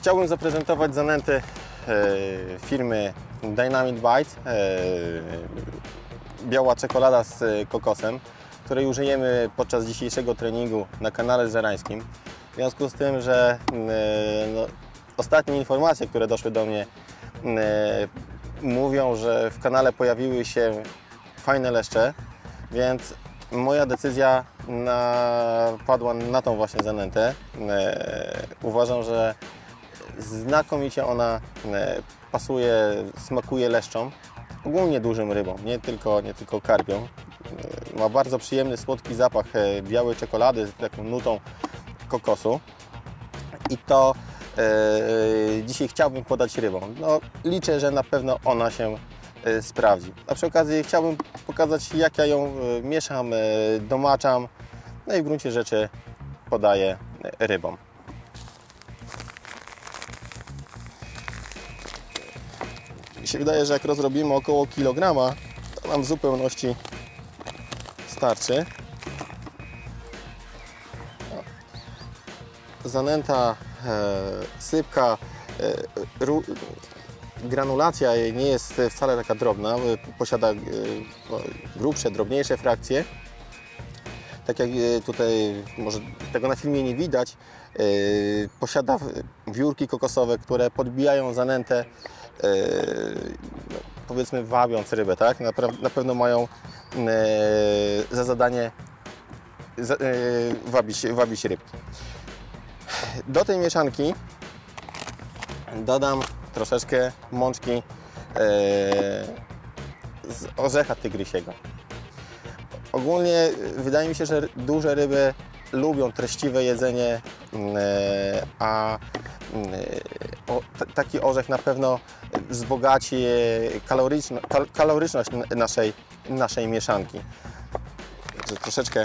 Chciałbym zaprezentować zanętę firmy Dynamite Bite, biała czekolada z kokosem, której użyjemy podczas dzisiejszego treningu na kanale żerańskim. W związku z tym, że ostatnie informacje, które doszły do mnie, mówią, że w kanale pojawiły się fajne leszcze, więc moja decyzja padła na tą właśnie zanętę. Uważam, że znakomicie ona pasuje, smakuje leszczom, ogólnie dużym rybom, nie tylko karpiom. Ma bardzo przyjemny, słodki zapach białej czekolady z taką nutą kokosu i to dzisiaj chciałbym podać rybom. Liczę, że na pewno ona się sprawdzi. A przy okazji chciałbym pokazać, jak ja ją mieszam, domaczam, no i w gruncie rzeczy podaję rybom. Mi się wydaje, że jak rozrobimy około kilograma, to nam w zupełności starczy. Zanęta, sypka, granulacja jej nie jest wcale taka drobna, posiada grubsze, drobniejsze frakcje. Tak jak tutaj, może tego na filmie nie widać, posiada wiórki kokosowe, które podbijają zanętę, powiedzmy wabiąc rybę, tak? Na pewno mają za zadanie wabić rybki. Do tej mieszanki dodam troszeczkę mączki z orzecha tygrysiego. Ogólnie wydaje mi się, że duże ryby lubią treściwe jedzenie, taki orzech na pewno wzbogaci kaloryczność naszej mieszanki. Także troszeczkę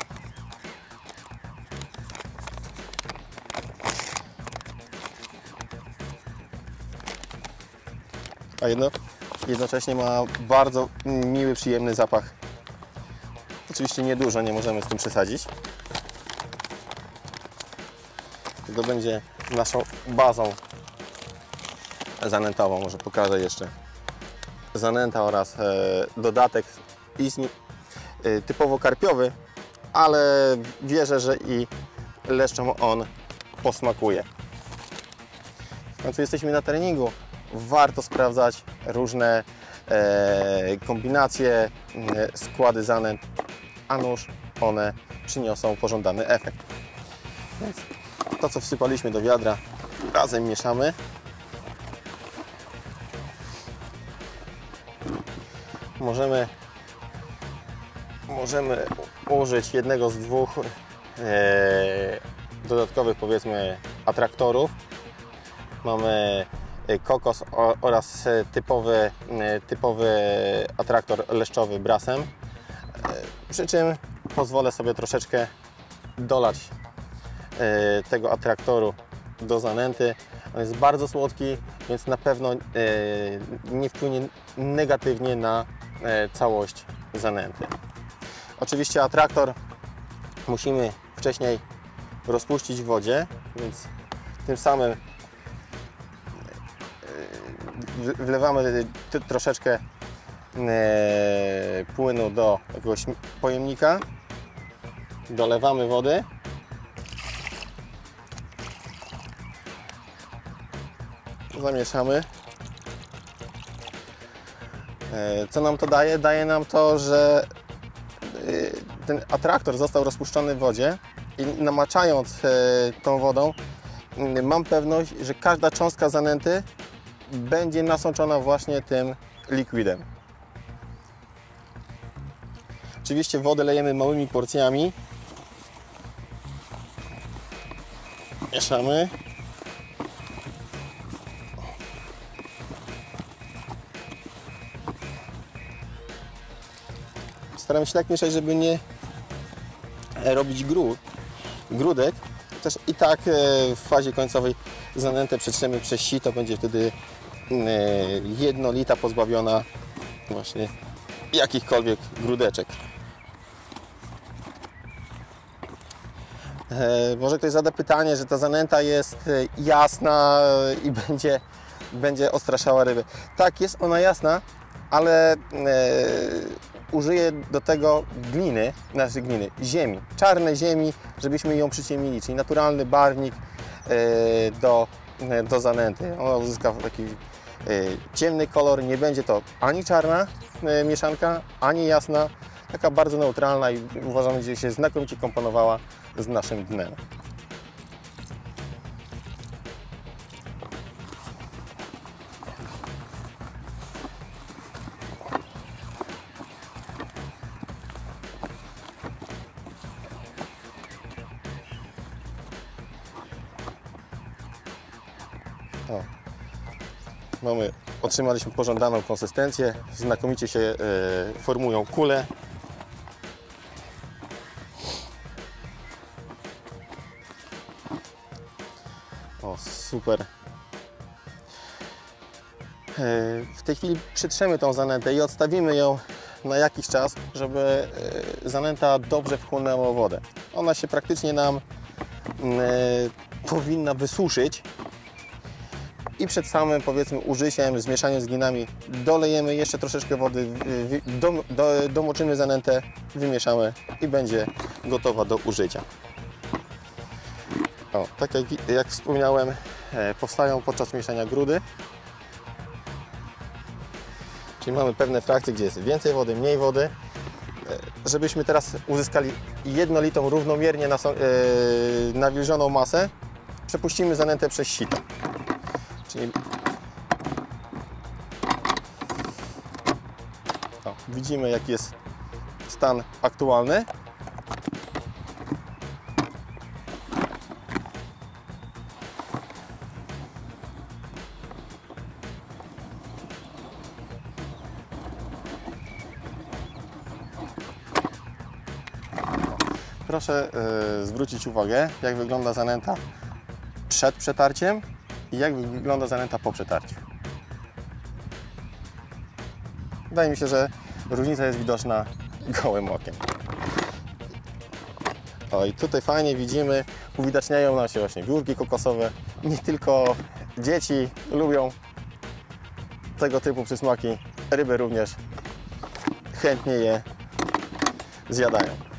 jednocześnie ma bardzo miły, przyjemny zapach. Oczywiście niedużo, nie możemy z tym przesadzić. To będzie naszą bazą zanętową. Może pokażę jeszcze zanęta oraz dodatek typowo karpiowy, ale wierzę, że i leszczom on posmakuje. W końcu jesteśmy na treningu. Warto sprawdzać różne kombinacje, składy zanęt, a nuż one przyniosą pożądany efekt. Więc to, co wsypaliśmy do wiadra, razem mieszamy. Możemy użyć jednego z dwóch dodatkowych, powiedzmy, atraktorów. Mamy kokos oraz typowy atraktor leszczowy brasem. Przy czym pozwolę sobie troszeczkę dolać tego atraktoru do zanęty. On jest bardzo słodki, więc na pewno nie wpłynie negatywnie na całość zanęty. Oczywiście atraktor musimy wcześniej rozpuścić w wodzie, więc tym samym wlewamy troszeczkę płynu do jakiegoś pojemnika, dolewamy wody, zamieszamy. Co nam to daje? Daje nam to, że ten atraktor został rozpuszczony w wodzie i namaczając tą wodą, mam pewność, że każda cząstka zanęty będzie nasączona właśnie tym likwidem. Oczywiście wodę lejemy małymi porcjami. Mieszamy. Staramy się tak mieszać, żeby nie robić grudek. Też i tak w fazie końcowej zanętę przetrzemy przez sito, będzie wtedy jednolita, pozbawiona właśnie jakichkolwiek grudeczek. Może ktoś zada pytanie, że ta zanęta jest jasna i będzie odstraszała ryby. Tak, jest ona jasna, ale użyję do tego ziemi, czarnej ziemi, żebyśmy ją przyciemnili, czyli naturalny barwnik do zanęty. Ona uzyska taki ciemny kolor, nie będzie to ani czarna mieszanka, ani jasna, taka bardzo neutralna i uważam, że się znakomicie komponowała z naszym dnem. Otrzymaliśmy pożądaną konsystencję, znakomicie się formują kule. O, super. W tej chwili przytrzemy tą zanętę i odstawimy ją na jakiś czas, żeby zanęta dobrze wchłonęła wodę. Ona się praktycznie nam powinna wysuszyć. I przed samym, powiedzmy, użyciem, zmieszaniem z glinami dolejemy jeszcze troszeczkę wody, domoczymy zanętę, wymieszamy i będzie gotowa do użycia. O, tak jak wspomniałem, powstają podczas mieszania grudy. Czyli mamy pewne frakcje, gdzie jest więcej wody, mniej wody. Żebyśmy teraz uzyskali jednolitą, równomiernie nawilżoną masę, przepuścimy zanętę przez sito. Czyli widzimy, jaki jest stan aktualny. Proszę zwrócić uwagę, jak wygląda zanęta przed przetarciem i jak wygląda zanęta po przetarciu. Wydaje mi się, że różnica jest widoczna gołym okiem. O, i tutaj fajnie widzimy, uwidaczniają nam się właśnie wiórki kokosowe. Nie tylko dzieci lubią tego typu przysmaki, ryby również chętnie je zjadają.